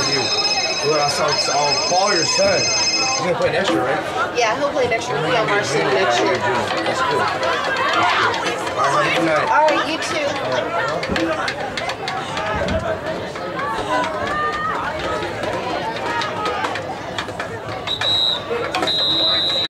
you. Well, I saw Paul, your son. He's gonna play next year, right? Yeah, he'll play next year. He'll be on varsity next year. That's good. All right, good night. All right, you too.